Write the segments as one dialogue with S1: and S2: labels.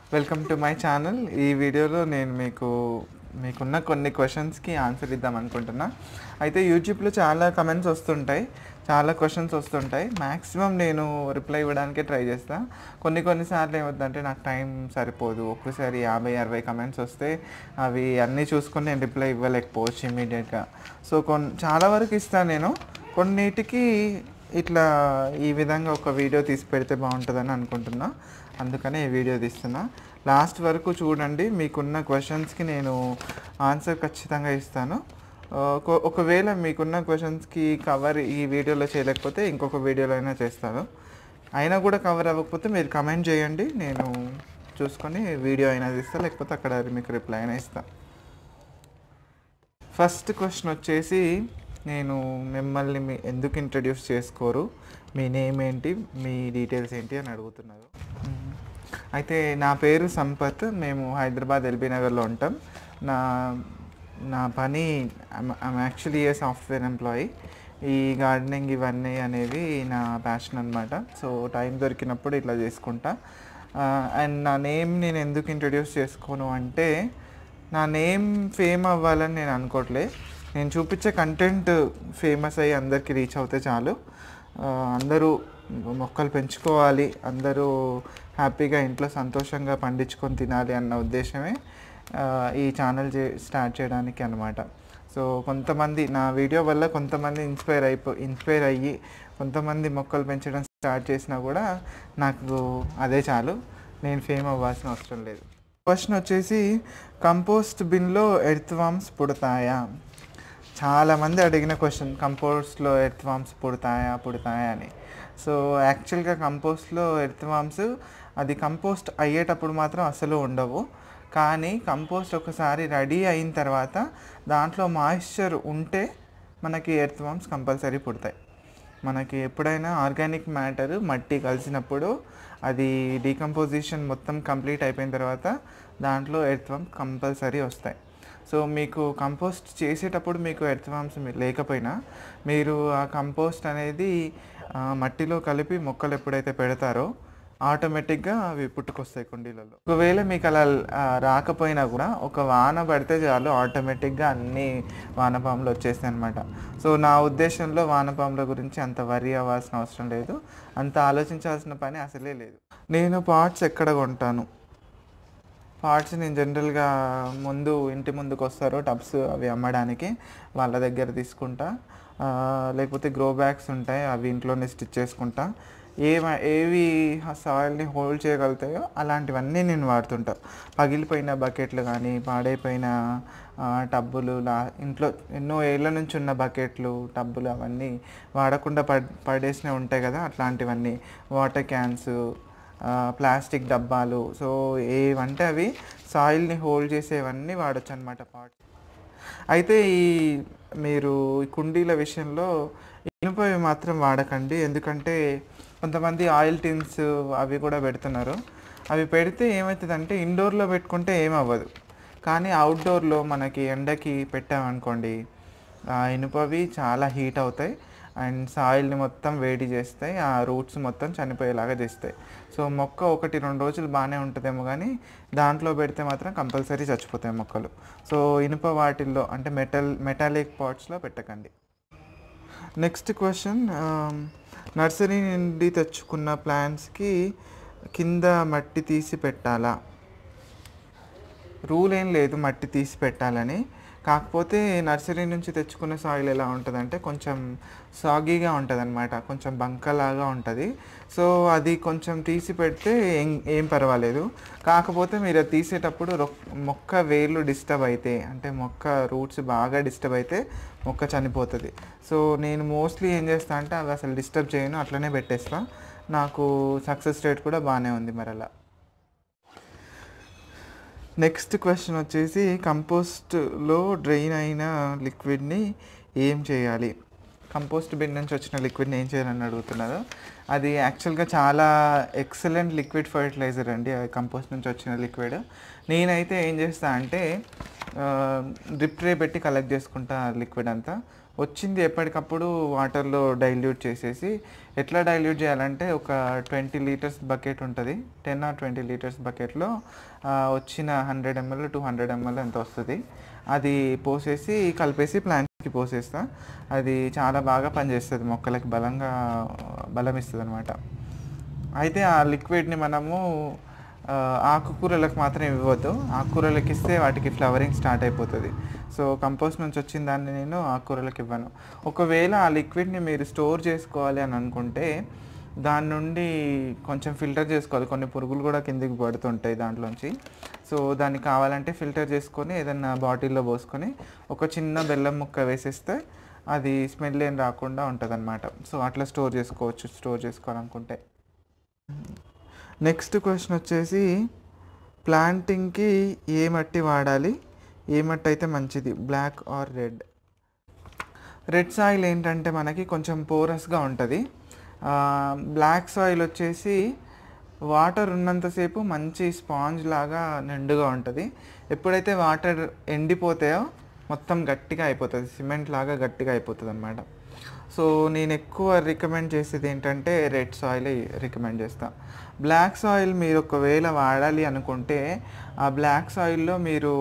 S1: Welcome to my channel. ఈ వీడియోలో నేను మీకున్న కొన్ని క్వశ్చన్స్కి ఆన్సర్ ఇద్దాం అనుకుంటున్నా. అయితే యూట్యూబ్లో చాలా కమెంట్స్ వస్తుంటాయి, చాలా క్వశ్చన్స్ వస్తుంటాయి. మ్యాక్సిమం నేను రిప్లై ఇవ్వడానికే ట్రై చేస్తాను. కొన్నిసార్లు ఏమవుతుందంటే నాకు టైం సరిపోదు. ఒక్కసారి 50-60 కమెంట్స్ వస్తే అవి అన్నీ చూసుకొని నేను రిప్లై ఇవ్వలేకపోవచ్చు ఇమీడియట్గా. సో చాలా వరకు ఇస్తాను నేను. కొన్నిటికి ఇట్లా ఈ విధంగా ఒక వీడియో తీసి పెడితే బాగుంటుందని అనుకుంటున్నా. అందుకనే ఈ వీడియో తీస్తున్నా. లాస్ట్ వరకు చూడండి. మీకున్న క్వశ్చన్స్కి నేను ఆన్సర్ ఖచ్చితంగా ఇస్తాను. ఒకవేళ మీకున్న క్వశ్చన్స్కి కవర్ ఈ వీడియోలో చేయలేకపోతే ఇంకొక వీడియోలో అయినా చేస్తాను. అయినా కూడా కవర్ అవ్వకపోతే మీరు కమెంట్ చేయండి, నేను చూసుకొని వీడియో అయినా తీస్తాను, లేకపోతే అక్కడ మీకు రిప్లై అయినా ఇస్తాను. ఫస్ట్ క్వశ్చన్ వచ్చేసి, నేను మిమ్మల్ని ఎందుకు ఇంట్రడ్యూస్ చేసుకోరు, మీ నేమ్ ఏంటి, మీ డీటెయిల్స్ ఏంటి అని అడుగుతున్నారు. అయితే నా పేరు సంపత్. మేము హైదరాబాద్ ఎల్బీ నగర్లో ఉంటాం. నా పని I'm actually a software employee. ఈ గార్డెనింగ్ ఇవన్నీ అనేవి నా ప్యాషన్ అనమాట. సో టైం దొరికినప్పుడు ఇట్లా చేసుకుంటా. అండ్ నా నేమ్ నేను ఎందుకు ఇంట్రడ్యూస్ చేసుకోను అంటే, నా నేమ్ ఫేమ్ అవ్వాలని నేను అనుకోవట్లే. నేను చూపించే కంటెంట్ ఫేమస్ అయ్యి అందరికీ రీచ్ అవుతే చాలు. అందరూ మొక్కలు పెంచుకోవాలి, అందరూ హ్యాపీగా ఇంట్లో సంతోషంగా పండించుకొని తినాలి అన్న ఉద్దేశమే ఈ ఛానల్ స్టార్ట్ చేయడానికి అనమాట. సో కొంతమంది నా వీడియో వల్ల కొంతమంది ఇన్స్పైర్ అయ్యి కొంతమంది మొక్కలు పెంచడం స్టార్ట్ చేసినా కూడా నాకు అదే చాలు. నేను ఫేమ్ అవ్వాల్సిన అవసరం లేదు. క్వశ్చన్ వచ్చేసి, కంపోస్ట్ బిన్లో ఎర్త్ వామ్స్ పుడతాయా? చాలామంది అడిగిన క్వశ్చన్, కంపోస్ట్లో ఎర్త్ వామ్స్ పుడతాయా అని. సో యాక్చువల్గా కంపోస్ట్లో ఎర్త్ వామ్స్ అది కంపోస్ట్ అయ్యేటప్పుడు మాత్రం అసలు ఉండవు. కానీ కంపోస్ట్ ఒకసారి రెడీ అయిన తర్వాత దాంట్లో మాయిశ్చర్ ఉంటే మనకి ఎర్త్ వామ్స్ కంపల్సరీ పుడతాయి. మనకి ఎప్పుడైనా ఆర్గానిక్ మ్యాటర్ మట్టి కలిసినప్పుడు అది డీకంపోజిషన్ మొత్తం కంప్లీట్ అయిపోయిన తర్వాత దాంట్లో ఎర్త్ వామ్స్ కంపల్సరీ వస్తాయి. సో మీకు కంపోస్ట్ చేసేటప్పుడు మీకు ఎర్త్ వామ్స్ లేకపోయినా మీరు ఆ కంపోస్ట్ అనేది మట్టిలో కలిపి మొక్కలు ఎప్పుడైతే పెడతారో ఆటోమేటిక్గా అవి పుట్టుకొస్తాయి కుండీలలో. ఒకవేళ మీకు అలా రాకపోయినా కూడా ఒక వాన పడితే చాలు, ఆటోమేటిక్గా అన్ని వానపాములు వచ్చేస్తాయి అనమాట. సో నా ఉద్దేశంలో వానపాముల గురించి అంత వరి అవ్వాల్సిన అవసరం లేదు, అంత ఆలోచించాల్సిన పని అసలే లేదు. నేను పాట్స్ ఎక్కడ కొంటాను? పాట్స్ నేను జనరల్గా ఇంటి ముందుకు వస్తారు టబ్స్ అవి అమ్మడానికి, వాళ్ళ దగ్గర తీసుకుంటా. లేకపోతే గ్రో బ్యాగ్స్ ఉంటాయి, అవి ఇంట్లోనే స్టిచ్ చేసుకుంటా. ఏవి సాయిల్ని హోల్డ్ చేయగలుగుతాయో అలాంటివన్నీ నేను వాడుతుంటా. పగిలిపోయిన బకెట్లు కానీ, పాడైపోయిన టబ్బులు, ఇంట్లో ఎన్నో ఏళ్ళ నుంచి ఉన్న బకెట్లు, టబ్బులు అవన్నీ వాడకుండా పడేసినవి ఉంటాయి కదా, అట్లాంటివన్నీ. వాటర్ క్యాన్స్, ప్లాస్టిక్ డబ్బాలు, సో ఏవంటే అవి సాయిల్ని హోల్డ్ చేసేవన్నీ వాడచ్చు అనమాట పాట్స్. అయితే మీరు ఈ కుండీల విషయంలో ఇనుపవి మాత్రం వాడకండి. ఎందుకంటే కొంతమంది ఆయిల్ టిన్స్ అవి కూడా పెడుతున్నారు. అవి పెడితే ఏమవుతుందంటే, ఇండోర్లో పెట్టుకుంటే ఏమవ్వదు, కానీ అవుట్డోర్లో మనకి ఎండకి పెట్టామనుకోండి ఇనుపవి చాలా హీట్ అవుతాయి అండ్ సాయిల్ని మొత్తం వేడి చేస్తాయి, ఆ రూట్స్ మొత్తం చనిపోయేలాగా చేస్తాయి. సో మొక్క 1-2 రోజులు బాగానే ఉంటుందేమో, కానీ దాంట్లో పెడితే మాత్రం కంపల్సరీ చచ్చిపోతాయి మొక్కలు. సో ఇనుప వాటిల్లో అంటే మెటాలిక్ పాట్స్లో పెట్టకండి. నెక్స్ట్ క్వశ్చన్, నర్సరీ నుండి తెచ్చుకున్న ప్లాంట్స్కి కింద మట్టి తీసి పెట్టాలా? రూల్ ఏం లేదు మట్టి తీసి పెట్టాలని. కాకపోతే నర్సరీ నుంచి తెచ్చుకున్న సాయిల్ ఎలా ఉంటుందంటే కొంచెం సాగీగా ఉంటుంది అనమాట, కొంచెం బంకలాగా ఉంటుంది. సో అది కొంచెం తీసి పెడితే ఏం పర్వాలేదు. కాకపోతే మీరు అది తీసేటప్పుడు మొక్క వేర్లు డిస్టర్బ్ అయితే, అంటే మొక్క రూట్స్ బాగా డిస్టర్బ్ అయితే మొక్క చనిపోతుంది. సో నేను మోస్ట్లీ ఏం చేస్తాను అంటే అవి అసలు డిస్టర్బ్ చేయను, అట్లనే పెట్టేస్తాను. నాకు సక్సెస్ రేట్ కూడా బాగానే ఉంది మరి అలా. నెక్స్ట్ క్వశ్చన్ వచ్చేసి, కంపోస్ట్లో డ్రైన్ అయిన లిక్విడ్ని ఏం చేయాలి? కంపోస్ట్ బిన్ నుంచి వచ్చిన లిక్విడ్ని ఏం చేయాలని అడుగుతున్నారు. అది యాక్చువల్గా చాలా ఎక్సలెంట్ లిక్విడ్ ఫర్టిలైజర్ అండి, కంపోస్ట్ నుంచి వచ్చిన లిక్విడ్. నేనైతే ఏం చేస్తా అంటే డ్రిప్ ట్రే పెట్టి కలెక్ట్ చేసుకుంటా లిక్విడ్ అంతా. వచ్చింది ఎప్పటికప్పుడు వాటర్లో డైల్యూట్ చేసేసి, ఎట్లా డైల్యూట్ చేయాలంటే ఒక 20 లీటర్స్ బకెట్ ఉంటుంది, 10 ఆర్ 20 లీటర్స్ బకెట్లో వచ్చిన 100 ml 200 ml ఎంత వస్తుంది అది పోసేసి కలిపేసి ప్లాంట్స్కి పోసేస్తా. అది చాలా బాగా పనిచేస్తుంది, మొక్కలకి బలం ఇస్తుంది అనమాట. అయితే ఆ లిక్విడ్ని మనము ఆకుకూరలకు మాత్రం ఇవ్వద్దు. ఆకుకూరలకు ఇస్తే వాటికి ఫ్లవరింగ్ స్టార్ట్ అయిపోతుంది. సో కంపోస్ట్ నుంచి వచ్చిన దాన్ని నేను ఆకుకూరలకు ఇవ్వను. ఒకవేళ ఆ లిక్విడ్ని మీరు స్టోర్ చేసుకోవాలి అని అనుకుంటే దాని నుండి కొంచెం ఫిల్టర్ చేసుకోవాలి. కొన్ని పురుగులు కూడా కిందికి పడుతుంటాయి దాంట్లోంచి. సో దాన్ని కావాలంటే ఫిల్టర్ చేసుకొని ఏదన్నా బాటిల్లో పోసుకొని ఒక చిన్న బెల్లం ముక్క వేసేస్తే అది స్మెల్ ఏం రాకుండా ఉంటుంది అనమాట. సో అట్లా స్టోర్ చేసుకోవాలనుకుంటే. నెక్స్ట్ క్వశ్చన్ వచ్చేసి, ప్లాంటింగ్కి ఏ మట్టి వాడాలి, ఏ మట్టి అయితే మంచిది, black or red? Red soil ఏంటంటే మనకి కొంచెం పోరస్గా ఉంటుంది. బ్లాక్ సాయిల్ వచ్చేసి వాటర్ ఉన్నంతసేపు మంచి స్పాంజ్ లాగా నిండుగా ఉంటుంది. ఎప్పుడైతే వాటర్ ఎండిపోతాయో మొత్తం గట్టిగా అయిపోతుంది, సిమెంట్ లాగా గట్టిగా అయిపోతుంది అనమాట. సో నేను ఎక్కువ రికమెండ్ చేసేది ఏంటంటే రెడ్ సాయిల్ రికమెండ్ చేస్తాను. బ్లాక్ సాయిల్ మీరు ఒకవేళ వాడాలి అనుకుంటే ఆ బ్లాక్ సాయిల్లో మీరు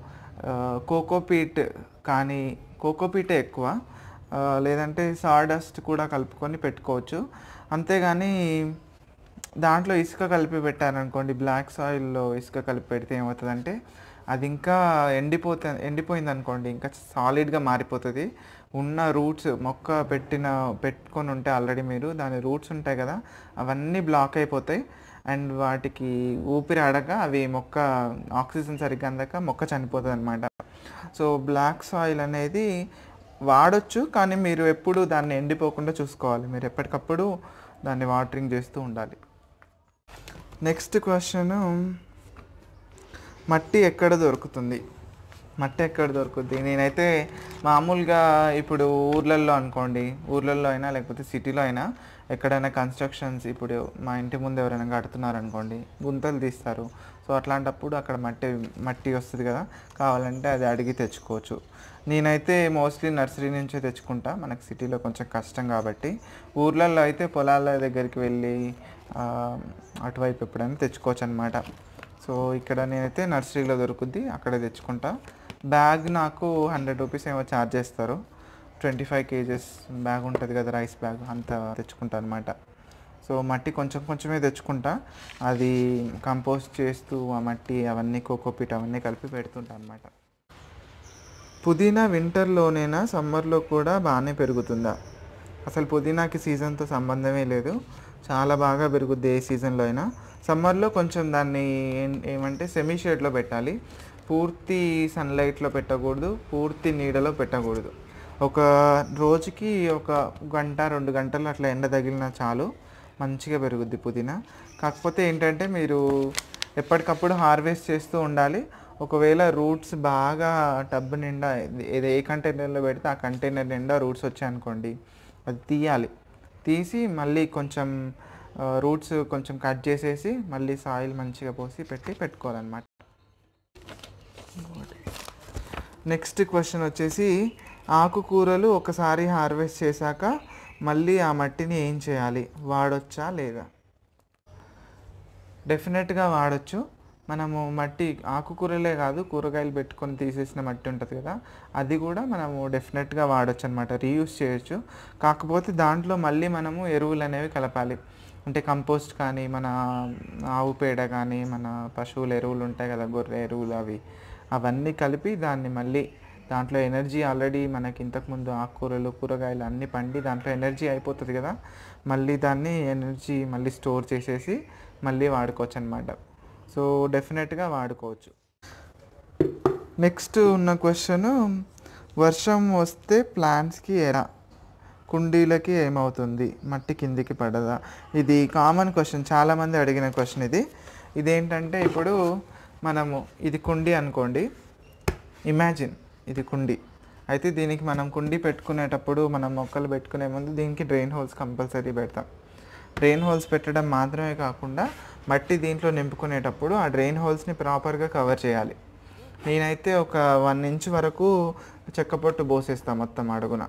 S1: కోకోపీట్ కానీ, కోకోపీటే ఎక్కువ, లేదంటే సాడస్ట్ కూడా కలుపుకొని పెట్టుకోవచ్చు. అంతేగాని దాంట్లో ఇసుక కలిపి పెట్టారనుకోండి, బ్లాక్ సాయిల్లో ఇసుక కలిపి పెడితే ఏమవుతుందంటే అది ఇంకా ఎండిపోయింది అనుకోండి, ఇంకా సాలిడ్గా మారిపోతుంది. ఉన్న రూట్స్ మొక్క పెట్టుకొని ఉంటే ఆల్రెడీ మీరు దాని రూట్స్ ఉంటాయి కదా, అవన్నీ బ్లాక్ అయిపోతాయి. అండ్ వాటికి ఊపిరి ఆడక అవి మొక్క ఆక్సిజన్ సరిగ్గా అందక మొక్క చనిపోతుంది అనమాట. సో బ్లాక్ సాయిల్ అనేది వాడొచ్చు, కానీ మీరు ఎప్పుడు దాన్ని ఎండిపోకుండా చూసుకోవాలి. మీరు ఎప్పటికప్పుడు దాన్ని వాటరింగ్ చేస్తూ ఉండాలి. నెక్స్ట్ క్వశ్చన్, మట్టి ఎక్కడ దొరుకుతుంది? మట్టి ఎక్కడ దొరుకుద్ది? నేనైతే మామూలుగా ఇప్పుడు ఊర్లల్లో అనుకోండి, ఊర్లల్లో అయినా లేకపోతే సిటీలో అయినా ఎక్కడైనా కన్స్ట్రక్షన్స్, ఇప్పుడు మా ఇంటి ముందు ఎవరైనా కడుతున్నారనుకోండి, గుంతలు తీస్తారు. సో అట్లాంటప్పుడు అక్కడ మట్టి వస్తుంది కదా, కావాలంటే అది అడిగి తెచ్చుకోవచ్చు. నేనైతే మోస్ట్లీ నర్సరీ నుంచే తెచ్చుకుంటా, మనకు సిటీలో కొంచెం కష్టం కాబట్టి. ఊర్లలో అయితే పొలాల దగ్గరికి వెళ్ళి అటువైపు ఎప్పుడైనా తెచ్చుకోవచ్చు అనమాట. సో ఇక్కడ నేనైతే నర్సరీలో దొరుకుద్ది, అక్కడ తెచ్చుకుంటా. బ్యాగ్ నాకు 100 రూపీస్ ఏమో ఛార్జ్ చేస్తారు. 25 kgs బ్యాగ్ ఉంటుంది కదా, రైస్ బ్యాగ్, అంత తెచ్చుకుంటా అనమాట. సో మట్టి కొంచెమే తెచ్చుకుంటా, అది కంపోస్ట్ చేస్తూ ఆ మట్టి అవన్నీ కోకోపీట్ అవన్నీ కలిపి పెడుతుంటా అనమాట. పుదీనా వింటర్లోనేనా, సమ్మర్లో కూడా బాగానే పెరుగుతుందా? అసలు పుదీనాకి సీజన్తో సంబంధమే లేదు, చాలా బాగా పెరుగుద్ది ఏ సీజన్లో అయినా. సమ్మర్లో కొంచెం దాన్ని ఏమంటే సెమీ షేడ్లో పెట్టాలి, పూర్తి సన్లైట్లో పెట్టకూడదు, పూర్తి నీడలో పెట్టకూడదు. ఒక రోజుకి 1 గంట 2 గంటలు అట్లా ఎండ తగిలినా చాలు, మంచిగా పెరుగుద్ది పుదీనా. కాకపోతే ఏంటంటే మీరు ఎప్పటికప్పుడు హార్వెస్ట్ చేస్తూ ఉండాలి. ఒకవేళ రూట్స్ బాగా టబ్ నిండా ఏ కంటైనర్లో పెడితే ఆ కంటైనర్ నిండా రూట్స్ వచ్చాయనుకోండి, అది తీయాలి. తీసి మళ్ళీ కొంచెం రూట్స్ కొంచెం కట్ చేసేసి మళ్ళీ సాయిల్ మంచిగా పోసి పెట్టుకోవాలన్నమాట. నెక్స్ట్ క్వశ్చన్ వచ్చేసి, ఆకుకూరలు ఒకసారి హార్వెస్ట్ చేశాక మళ్ళీ ఆ మట్టిని ఏం చేయాలి, వాడొచ్చా లేదా? డెఫినెట్గా వాడచ్చు. మనము మట్టి ఆకుకూరలే కాదు, కూరగాయలు పెట్టుకొని తీసేసిన మట్టి ఉంటుంది కదా, అది కూడా మనము డెఫినెట్గా వాడచ్చు అనమాట, రీయూస్ చేయొచ్చు. కాకపోతే దాంట్లో మళ్ళీ మనము ఎరువులు అనేవి కలపాలి. అంటే కంపోస్ట్ కానీ, మన ఆవు పేడ కానీ, మన పశువుల ఎరువులు ఉంటాయి కదా, గొర్రె ఎరువులు, అవన్నీ కలిపి దాన్ని మళ్ళీ దాంట్లో ఎనర్జీ ఆల్రెడీ మనకి ఇంతకుముందు ఆకుకూరలు కూరగాయలు అన్నీ పండి దాంట్లో ఎనర్జీ అయిపోతుంది కదా, మళ్ళీ దాన్ని ఎనర్జీ మళ్ళీ స్టోర్ చేసేసి మళ్ళీ వాడుకోవచ్చు అనమాట. సో డెఫినెట్గా వాడుకోవచ్చు. నెక్స్ట్ ఉన్న క్వశ్చన్, వర్షం వస్తే ప్లాంట్స్కి ఎలా, కుండీలకి ఏమవుతుంది, మట్టి కిందికి పడదా? ఇది కామన్ క్వశ్చన్, చాలామంది అడిగిన క్వశ్చన్ ఇది. ఇదేంటంటే ఇప్పుడు మనము ఇది కుండీ అనుకోండి, ఇమాజిన్ ఇది కుండీ. అయితే దీనికి మనం కుండీ పెట్టుకునేటప్పుడు, మనం మొక్కలు పెట్టుకునే ముందు దీనికి డ్రైన్ హోల్స్ కంపల్సరీ పెడతాం. డ్రైన్ హోల్స్ పెట్టడం మాత్రమే కాకుండా మట్టి దీంట్లో నింపుకునేటప్పుడు ఆ డ్రైన్ హోల్స్ని ప్రాపర్గా కవర్ చేయాలి. నేనైతే ఒక 1 ఇంచ్ వరకు చెక్క పొట్టు పోసేస్తాను మొత్తం అడుగున.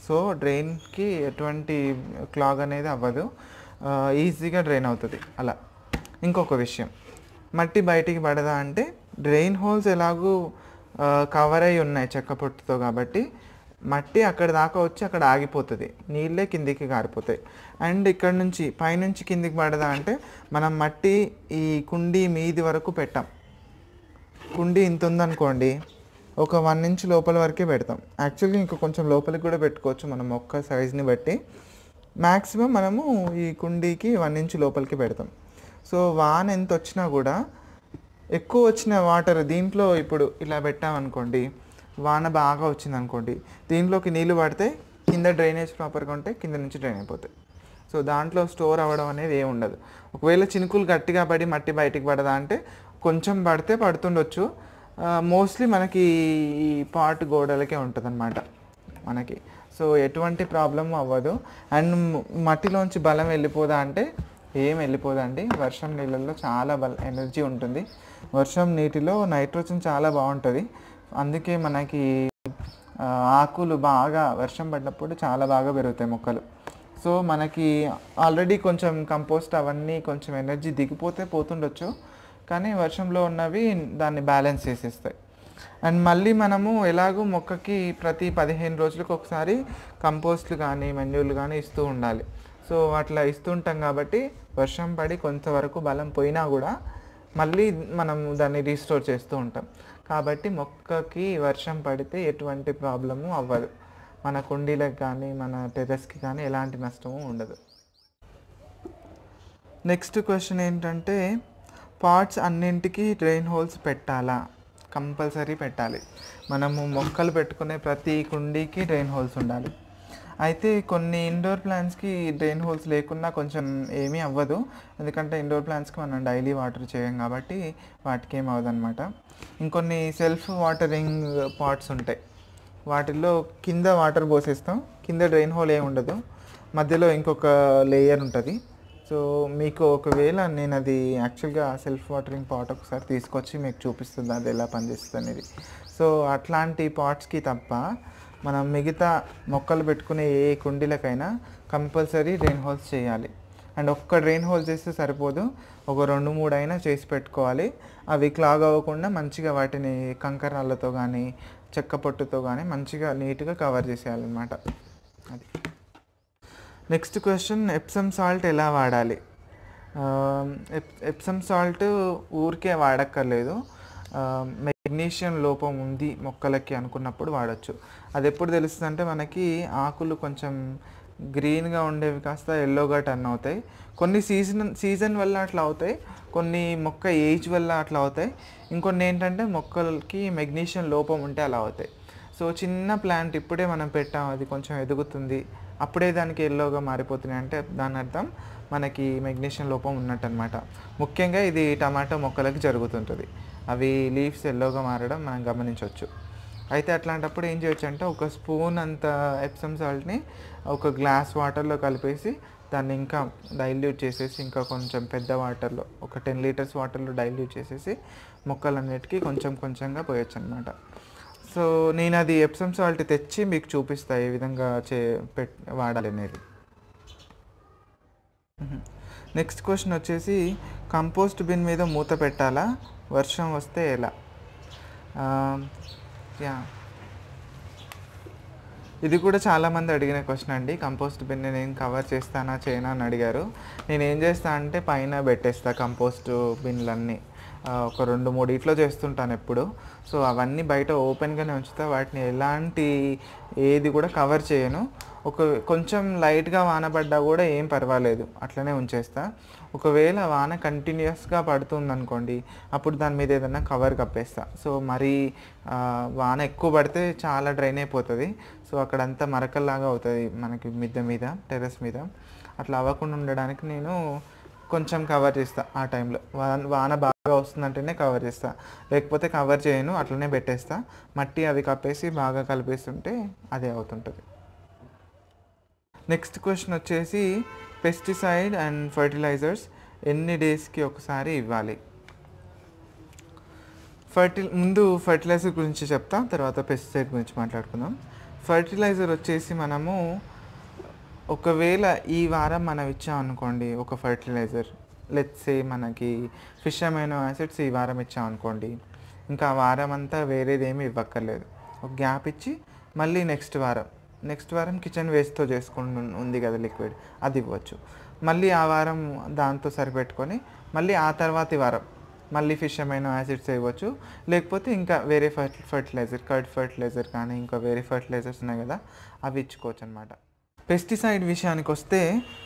S1: సో డ్రైన్కి ఎటువంటి క్లాగ్ అనేది అవ్వదు, ఈజీగా డ్రైన్ అవుతుంది అలా. ఇంకొక విషయం, మట్టి బయటికి పడదా అంటే డ్రైన్ హోల్స్ ఎలాగూ కవర్ అయి ఉన్నాయి చెక్క పొట్టుతో, కాబట్టి మట్టి అక్కడ దాకా వచ్చి అక్కడ ఆగిపోతుంది, నీళ్ళే కిందికి కారిపోతాయి. అండ్ ఇక్కడ నుంచి పైనుంచి కిందికి పడదా అంటే మనం మట్టి ఈ కుండీ మీది వరకు పెట్టాం. కుండీ ఇంత ఉందనుకోండి, ఒక 1 ఇంచ్ లోపల వరకే పెడతాం. యాక్చువల్లీ ఇంకా కొంచెం లోపలికి కూడా పెట్టుకోవచ్చు మనం మొక్క సైజ్ని బట్టి. మ్యాక్సిమం మనము ఈ కుండీకి 1 ఇంచ్ లోపలికి పెడతాం. సో వాన ఎంత వచ్చినా కూడా ఎక్కువ వచ్చిన వాటర్ దీంట్లో ఇప్పుడు ఇలా పెట్టామనుకోండి, వాన బాగా వచ్చింది అనుకోండి, దీంట్లోకి నీళ్ళు పడితే కింద డ్రైనేజ్ ప్రాపర్గా ఉంటే కింద నుంచి డ్రైన్ అయిపోతాయి. సో దాంట్లో స్టోర్ అవ్వడం అనేది ఏమి ఉండదు. ఒకవేళ చినుకులు గట్టిగా పడి మట్టి బయటికి పడదా అంటే కొంచెం పడితే పడుతుండొచ్చు. మోస్ట్లీ మనకి ఈ పాట్ గోడలకే ఉంటుంది అన్నమాట మనకి. సో ఎటువంటి ప్రాబ్లం అవ్వదు. అండ్ మట్టిలోంచి బలం వెళ్ళిపోదా అంటే ఏం వెళ్ళిపోదండి. వర్షం నీళ్ళల్లో చాలా ఎనర్జీ ఉంటుంది. వర్షం నీటిలో నైట్రోజన్ చాలా బాగుంటుంది. అందుకే మనకి ఆకులు బాగా వర్షం పడినప్పుడు చాలా బాగా పెరుగుతాయి మొక్కలు. సో మనకి ఆల్రెడీ కొంచెం కంపోస్ట్ అవన్నీ కొంచెం ఎనర్జీ దిగిపోతే పోతుండొచ్చు, కానీ వర్షంలో ఉన్నవి దాన్ని బ్యాలెన్స్ చేసేస్తాయి. అండ్ మళ్ళీ మనము ఎలాగో మొక్కకి ప్రతి 15 రోజులకు ఒకసారి కంపోస్ట్లు కానీ మెన్యూలు కానీ ఇస్తూ ఉండాలి. సో అట్లా ఇస్తుంటాం కాబట్టి వర్షం పడి కొంతవరకు బలం పోయినా కూడా మళ్ళీ మనం దాన్ని రీస్టోర్ చేస్తూ ఉంటాం. కాబట్టి మొక్కకి వర్షం పడితే ఎటువంటి ప్రాబ్లము అవ్వదు. మన కుండీలకు కానీ మన టెర్రస్కి కానీ ఎలాంటి నష్టము ఉండదు. నెక్స్ట్ క్వశ్చన్ ఏంటంటే, పాట్స్ అన్నింటికి డ్రైన్ హోల్స్ పెట్టాలా? కంపల్సరీ పెట్టాలి. మనము మొక్కలు పెట్టుకునే ప్రతి కుండీకి డ్రైన్ హోల్స్ ఉండాలి. అయితే కొన్ని ఇండోర్ ప్లాంట్స్కి డ్రైన్ హోల్స్ లేకున్నా కొంచెం ఏమీ అవ్వదు, ఎందుకంటే ఇండోర్ ప్లాంట్స్కి మనం డైలీ వాటర్ చేయం కాబట్టి వాటికి ఏమి అవ్వదు అనమాట. ఇంకొన్ని సెల్ఫ్ వాటరింగ్ పాట్స్ ఉంటాయి, వాటిల్లో కింద వాటర్ పోసేస్తాం, కింద డ్రైన్ హోల్ ఏమి ఉండదు, మధ్యలో ఇంకొక లేయర్ ఉంటుంది. సో మీకు ఒకవేళ నేను అది యాక్చువల్గా సెల్ఫ్ వాటరింగ్ పాట్ ఒకసారి తీసుకొచ్చి మీకు చూపిస్తుంది అది ఎలా పనిచేస్తుంది అనేది. సో అట్లాంటి పాట్స్కి తప్ప మనం మిగతా మొక్కలు పెట్టుకునే ఏ కుండీలకైనా కంపల్సరీ డ్రైన్ హోల్స్ చేయాలి. అండ్ ఒక్క డ్రైన్ హోల్ చేస్తే సరిపోదు, ఒక 2-3 అయినా చేసి పెట్టుకోవాలి. అవి క్లాగ్ అవ్వకుండా మంచిగా వాటిని కంకరాలతో కానీ చెక్క పొట్టుతో కానీ మంచిగా నీట్గా కవర్ చేసేయాలన్నమాట. అది. నెక్స్ట్ క్వశ్చన్, ఎప్సమ్ సాల్ట్ ఎలా వాడాలి? ఎప్సమ్ సాల్ట్ ఊరికే వాడక్కర్లేదు, మెగ్నీషియం లోపం ఉంది మొక్కలకి అనుకున్నప్పుడు వాడచ్చు. అది ఎప్పుడు తెలుస్తుంది అంటే మనకి ఆకులు కొంచెం గ్రీన్గా ఉండేవి కాస్త ఎల్లోగా టర్న్ అవుతాయి. కొన్ని సీజన్ వల్ల అట్లా అవుతాయి, కొన్ని మొక్క ఏజ్ వల్ల అట్లా అవుతాయి, ఇంకొన్ని ఏంటంటే మొక్కలకి మెగ్నీషియం లోపం ఉంటే అలా అవుతాయి. సో చిన్న ప్లాంట్ ఇప్పుడే మనం పెట్టాం, అది కొంచెం ఎదుగుతుంది, అప్పుడే దానికి ఎల్లోగా మారిపోతున్నాయి అంటే దాని అర్థం మనకి మెగ్నీషియం లోపం ఉన్నట్టు అనమాట. ముఖ్యంగా ఇది టమాటో మొక్కలకి జరుగుతుంటుంది, అవి లీవ్స్ ఎల్లోగా మారడం మనం గమనించవచ్చు. అయితే అట్లాంటప్పుడు ఏం చేయొచ్చు అంటే ఒక స్పూన్ అంత ఎప్సమ్ సాల్ట్ని ఒక గ్లాస్ వాటర్లో కలిపేసి దాన్ని ఇంకా డైల్యూట్ చేసేసి ఇంకా కొంచెం పెద్ద వాటర్లో ఒక 10 లీటర్స్ వాటర్లో డైల్యూట్ చేసేసి మొక్కలన్నిటికీ కొంచెం కొంచెంగా పోయొచ్చు అనమాట. సో నేను అది ఎప్సమ్ సాల్ట్ తెచ్చి మీకు చూపిస్తా ఏ విధంగా వాడాలి అనేది. నెక్స్ట్ క్వశ్చన్ వచ్చేసి, కంపోస్ట్ బిన్ మీద మూత పెట్టాలా, వర్షం వస్తే ఎలా? ఇది కూడా చాలామంది అడిగిన క్వశ్చన్ అండి. కంపోస్ట్ బిన్ని నేను కవర్ చేస్తానా చేయనా అని అడిగారు. నేను ఏం చేస్తా అంటే పైన పెట్టేస్తా కంపోస్ట్ బిన్లన్నీ, ఒక 2-3 ఇట్లో చేస్తుంటాను ఎప్పుడు. సో అవన్నీ బయట ఓపెన్గానే ఉంచుతా, వాటిని ఎలాంటి ఏది కూడా కవర్ చేయను. కొంచెం లైట్గా వాన పడ్డా కూడా ఏం పర్వాలేదు, అట్లనే ఉంచేస్తా. ఒకవేళ వాన కంటిన్యూస్గా పడుతుందనుకోండి, అప్పుడు దాని మీద ఏదైనా కవర్ కప్పేస్తా. సో మరి వాన ఎక్కువ పడితే చాలా డ్రైన్ అయిపోతుంది, సో అక్కడంతా మరకల్లాగా అవుతుంది మనకి మిద్దె మీద టెర్రస్ మీద. అట్లా అవ్వకుండా ఉండడానికి నేను కొంచెం కవర్ చేస్తా. ఆ టైంలో వాన బాగా వస్తుందంటేనే కవర్ చేస్తా, లేకపోతే కవర్ చేయను, అట్లనే పెట్టేస్తా. మట్టి అవి కప్పేసి బాగా కలిపేస్తుంటే అదే అవుతుంటుంది. నెక్స్ట్ క్వశ్చన్ వచ్చేసి, పెస్టిసైడ్ అండ్ ఫర్టిలైజర్స్ ఎన్ని డేస్కి ఒకసారి ఇవ్వాలి? ముందు ఫర్టిలైజర్ గురించి చెప్తా, తర్వాత పెస్టిసైడ్ గురించి మాట్లాడుకుందాం. ఫర్టిలైజర్ వచ్చేసి మనము ఒకవేళ ఈ వారం మనం ఇచ్చామనుకోండి ఒక ఫర్టిలైజర్, లెట్స్ సే మనకి ఫిష్ అమైనో యాసిడ్స్ ఈ వారం ఇచ్చామనుకోండి, ఇంకా ఆ వారం అంతా వేరేది ఏమి ఇవ్వక్కర్లేదు. ఒక గ్యాప్ ఇచ్చి మళ్ళీ నెక్స్ట్ వారం కిచెన్ వేస్ట్తో చేసుకుని ఉంది కదా లిక్విడ్, అది ఇవ్వచ్చు. మళ్ళీ ఆ వారం దాంతో సరిపెట్టుకొని మళ్ళీ ఆ తర్వాతి వారం మళ్ళీ ఫిష్ అమైనో యాసిడ్స్ ఇవ్వచ్చు. లేకపోతే ఇంకా వేరే ఫర్టిలైజర్, కర్డ్ ఫర్టిలైజర్ కానీ ఇంకా వేరే ఫర్టిలైజర్స్ ఉన్నాయి కదా, అవి ఇచ్చుకోవచ్చు అనమాట. పెస్టిసైడ్ విషయానికి వస్తే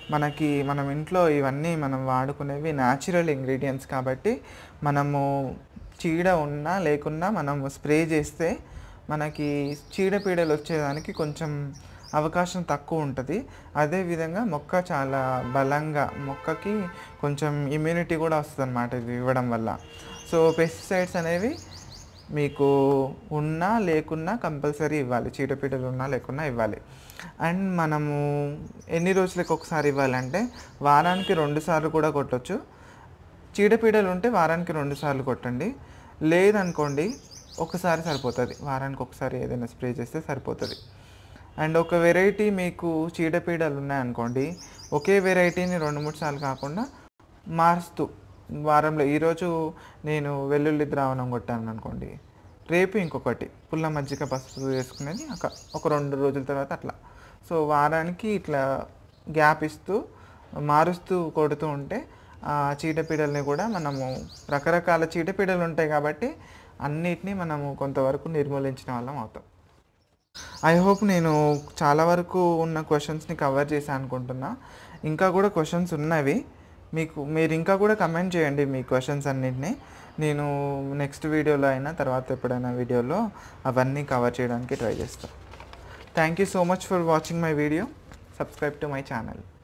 S1: మనం ఇంట్లో ఇవన్నీ మనం వాడుకునేవి న్యాచురల్ ఇంగ్రీడియంట్స్ కాబట్టి మనము చీడ ఉన్నా లేకున్నా మనము స్ప్రే చేస్తే మనకి చీడపీడలు వచ్చేదానికి కొంచెం అవకాశం తక్కువ ఉంటుంది. అదేవిధంగా మొక్క చాలా బలంగా, మొక్కకి కొంచెం ఇమ్యూనిటీ కూడా వస్తుంది అన్నమాట ఇది ఇవ్వడం వల్ల. సో పెస్టిసైడ్స్ అనేవి మీకు ఉన్నా లేకున్నా కంపల్సరీ ఇవ్వాలి, చీడపీడలు ఉన్నా లేకున్నా ఇవ్వాలి. అండ్ మనము ఎన్ని రోజులకు ఒకసారి ఇవ్వాలంటే వారానికి 2 సార్లు కూడా కొట్టచ్చు. చీడపీడలు ఉంటే వారానికి 2 సార్లు కొట్టండి, లేదనుకోండి ఒకసారి సరిపోతుంది, వారానికి ఒకసారి ఏదైనా స్ప్రే చేస్తే సరిపోతుంది. అండ్ ఒక వెరైటీ మీకు చీడపీడలు ఉన్నాయనుకోండి, ఒకే వెరైటీని 2-3 సార్లు కాకుండా మారుస్తూ వారంలో ఈరోజు నేను వెల్లుల్లి ద్రావణం కొట్టాను అనుకోండి, రేపు ఇంకొకటి పుల్ల మజ్జిగ పసుపు వేసుకునేది ఒక 2 రోజుల తర్వాత అట్లా. సో వారానికి ఇట్లా గ్యాప్ ఇస్తూ మారుస్తూ కొడుతూ ఉంటే ఆ చీడపీడల్ని కూడా మనము, రకరకాల చీడపీడలు ఉంటాయి కాబట్టి అన్నిటినీ మనము కొంతవరకు నిర్మూలించిన వాళ్ళం అవుతాం. ఐ హోప్ నేను చాలా వరకు ఉన్న క్వశ్చన్స్ని కవర్ చేశాను అనుకుంటున్నా. ఇంకా కూడా క్వశ్చన్స్ ఉన్నవి, మీరు ఇంకా కూడా కమెంట్ చేయండి మీ క్వశ్చన్స్ అన్నింటినీ. నేను నెక్స్ట్ వీడియోలో అయినా తర్వాత ఎప్పుడైనా వీడియోలో అవన్నీ కవర్ చేయడానికి ట్రై చేస్తాను. Thank you so much for watching my video. Subscribe to my channel.